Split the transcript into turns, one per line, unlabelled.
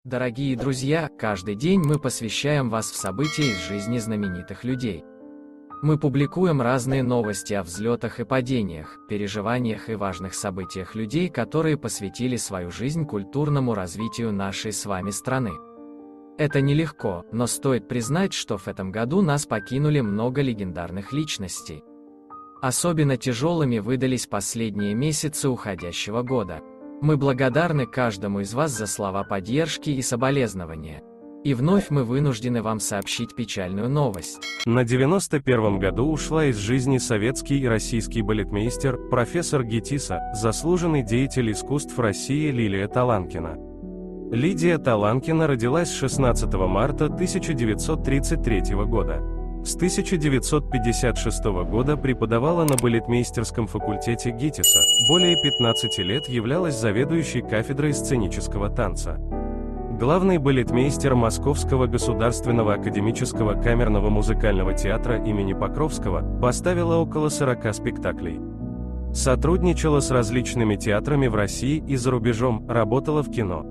Дорогие друзья, каждый день мы посвящаем вас в события из жизни знаменитых людей. Мы публикуем разные новости о взлетах и падениях, переживаниях и важных событиях людей, которые посвятили свою жизнь культурному развитию нашей с вами страны. Это нелегко, но стоит признать, что в этом году нас покинули много легендарных личностей. Особенно тяжелыми выдались последние месяцы уходящего года. Мы благодарны каждому из вас за слова поддержки и соболезнования. И вновь мы вынуждены вам сообщить печальную новость.
На 91-м году ушла из жизни советский и российский балетмейстер, профессор ГИТИСа, заслуженный деятель искусств России Лилия Таланкина. Лидия Таланкина родилась 16 марта 1933 года. С 1956 года преподавала на балетмейстерском факультете ГИТИСа, более 15 лет являлась заведующей кафедрой сценического танца. Главный балетмейстер Московского государственного академического камерного музыкального театра имени Покровского, поставила около 40 спектаклей. Сотрудничала с различными театрами в России и за рубежом, работала в кино.